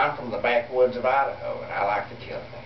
I'm from the backwoods of Idaho, and I like to kill things.